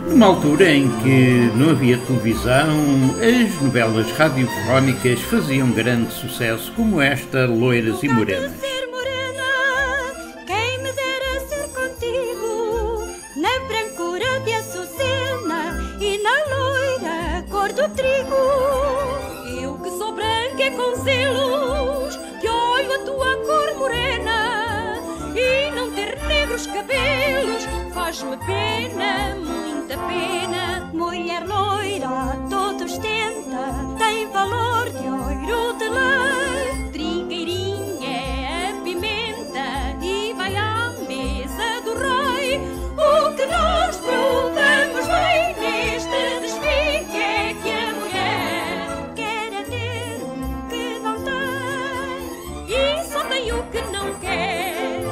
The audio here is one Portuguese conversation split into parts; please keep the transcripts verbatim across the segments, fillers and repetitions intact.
Numa altura em que não havia televisão, as novelas radiofónicas faziam grande sucesso, como esta Loiras e Morenas. Ser morena, quem me dera ser contigo, na brancura de açucena e na loira cor do trigo. Eu que sou branca com selos, que olho a tua cor morena, e não ter negros cabelos faz-me pena, muita pena. Mulher loira, todos tenta, tem valor de ouro de lei. Trigueirinha é a pimenta e vai à mesa do rei. O que nós provamos bem neste desfique é que a mulher quer é ter o que não tem e só tem o que não quer.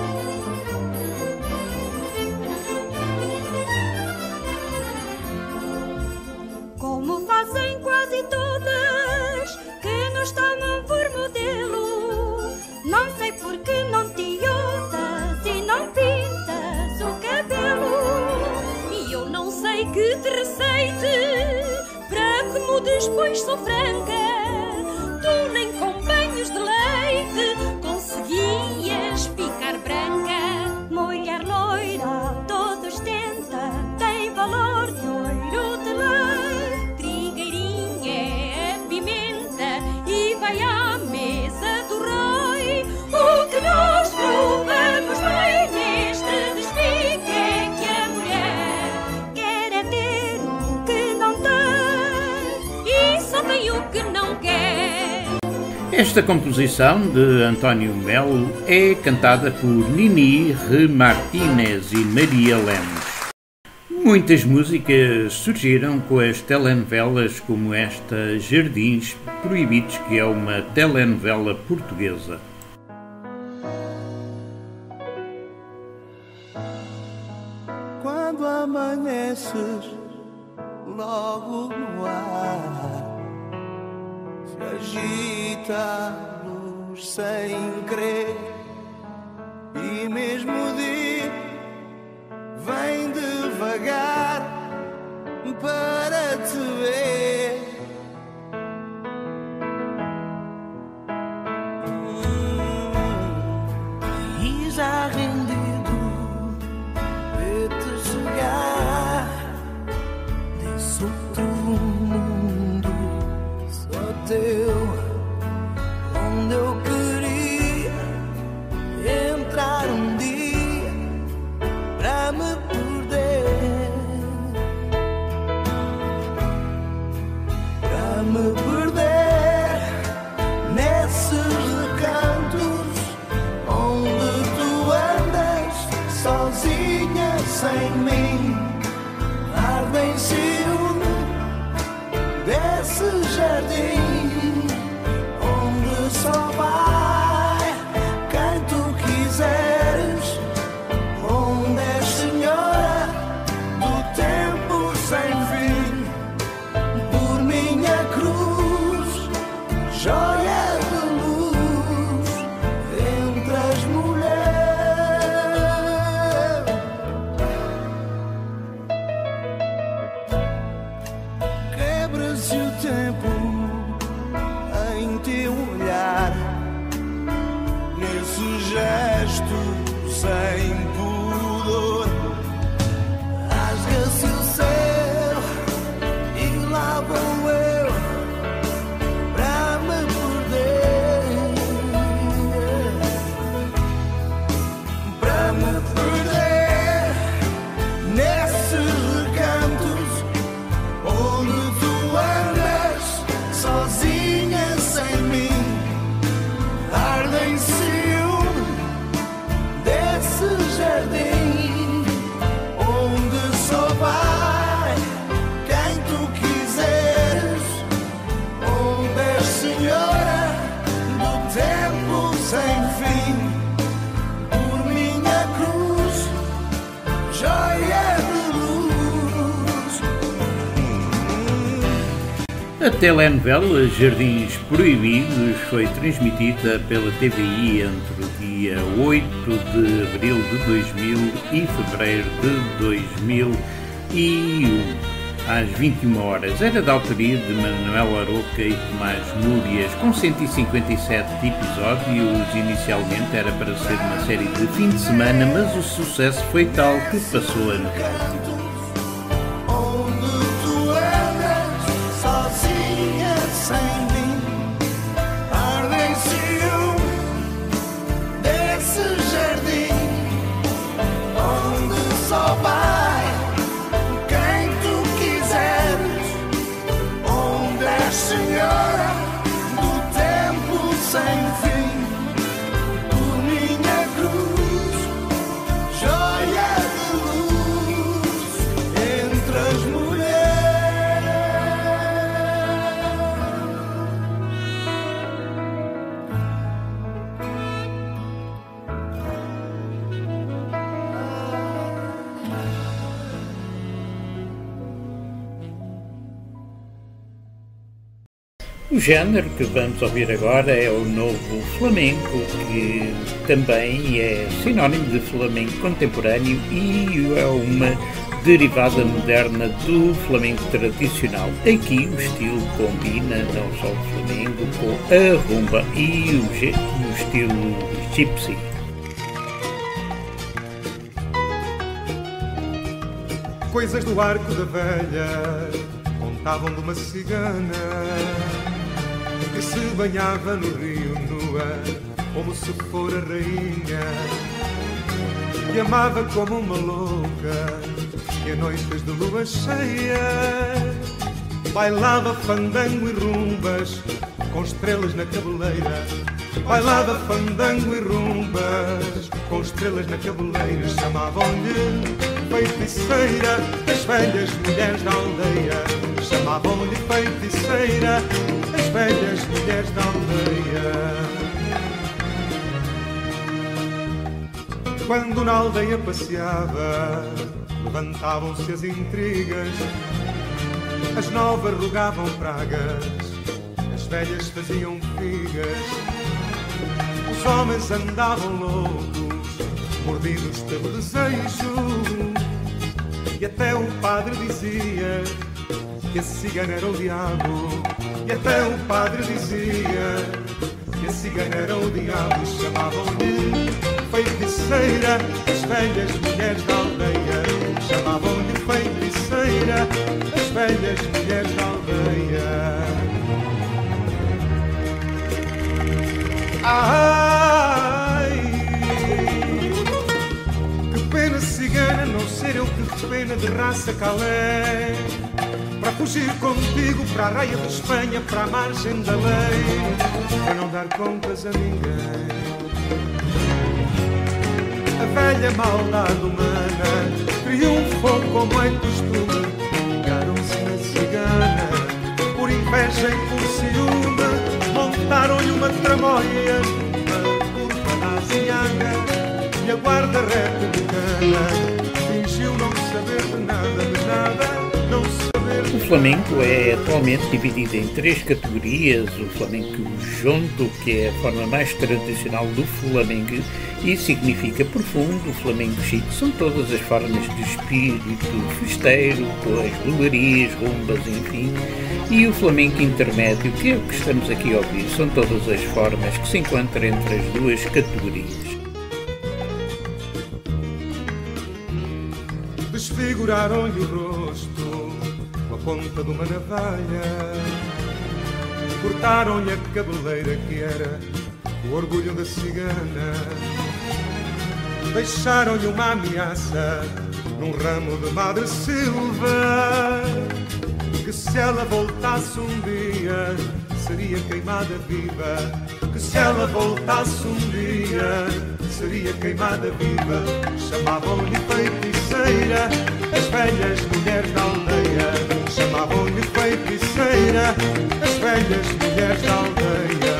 Como fazem quase todas que nos tomam por modelo, não sei por que não te outas e não pintas o cabelo. E eu não sei que te receite para que mudes, pois sou franca. Tu nem com banhos de leite conseguias ficar branca. Mulher loira, todos tenta, tem valor de ouro de lei. Trigueirinha é a pimenta e vai à mesa do rei. O que nós provamos bem neste desfique é que a mulher quer é ter o que não tem e só tem o que não quer. Esta composição de António Melo é cantada por Nini R. Martínez e Maria Lemos. Muitas músicas surgiram com as telenovelas, como esta Jardins Proibidos, que é uma telenovela portuguesa. Quando amanheces logo no ar, se agita a luz sem querer, e mesmo o dia vem devagar para te ver. Hum, e já rendido de te chegar desse outro mundo só teu, onde eu queria entrar um dia pra me perder, pra me perder nesses recantos onde tu andas sozinha sem mim. Arde em ciúme desse jardim onde só vai quem tu quiseres, onde és senhora do tempo sem fim. Por minha cruz, joia de luz entre as mulheres. Quebra-se o tempo em teu olhar, nesse gesto sem pudor. Rasga-se o céu e lá vou eu pra me perder, pra me perder nesses recantos onde tu andas sozinha sem mim. Arde em ciúme desse jardim onde só vai quem tu quiseres, onde és senhora do tempo sem fim. Por minha cruz, joia de luz. A telenovela Jardins Proibidos foi transmitida pela T V I entre o dia oito de abril de dois mil e fevereiro de dois mil e um, às vinte e uma horas. Era da autoria de Manuel Aroca e Tomás Núrias, com cento e cinquenta e sete episódios. Inicialmente era para ser uma série de fim de semana, mas o sucesso foi tal que passou a novela. O género que vamos ouvir agora é o novo flamenco, que também é sinónimo de flamenco contemporâneo e é uma derivada moderna do flamenco tradicional. Aqui o estilo combina não só o flamenco com a rumba e o, o estilo gypsy. Coisas do arco da velha contavam de uma cigana que se banhava no rio nua, como se fora rainha, e amava como uma louca, e a noites de lua cheia bailava fandango e rumbas com estrelas na cabeleira. Bailava fandango e rumbas com estrelas na cabeleira. Chamavam-lhe feiticeira as velhas mulheres da aldeia. Chamavam-lhe feiticeira as velhas mulheres da aldeia. Quando na aldeia passeava, levantavam-se as intrigas, as novas rogavam pragas, as velhas faziam figas, os homens andavam loucos, mordidos pelo desejo, e até o padre dizia que a cigana era o diabo, e até o padre dizia que a cigana era o diabo. Chamavam-lhe feiticeira as velhas mulheres da aldeia. Chamavam-lhe feiticeira as velhas mulheres da aldeia. Ai, que pena cigana não ser eu, que pena de raça calé, para fugir contigo para a raia de Espanha, para a margem da lei, para não dar contas a ninguém. A velha maldade humana triunfou como é costume. Vingaram-se na cigana por inveja e por ciúme. Montaram-lhe uma tramóia, uma curva da aziaga, e a guarda republicana fingiu não saber de nada, de nada, não saber. O flamenco é atualmente dividido em três categorias: o flamenco junto, que é a forma mais tradicional do flamenco e significa profundo; o flamenco chique são todas as formas de espírito festeiro, com as luarias, rumbas, enfim; e o flamenco intermédio, que é o que estamos aqui a ouvir, são todas as formas que se encontram entre as duas categorias. Desfiguraram-lhe o rosto com a ponta de uma navalha, cortaram-lhe a cabeleira que era o orgulho da cigana, deixaram-lhe uma ameaça num ramo de madre silva, que se ela voltasse um dia seria queimada viva, que se ela voltasse um dia seria queimada viva. Chamavam-lhe feiticeira as velhas mulheres da aldeia. Chamavam-lhe feiticeira as velhas mulheres da aldeia.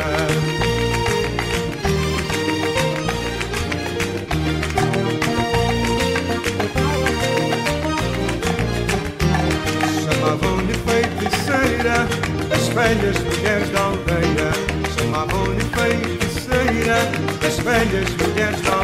Chamavam-lhe feiticeira as velhas mulheres da aldeia. Chamavam-lhe feiticeira as velhas mulheres da aldeia.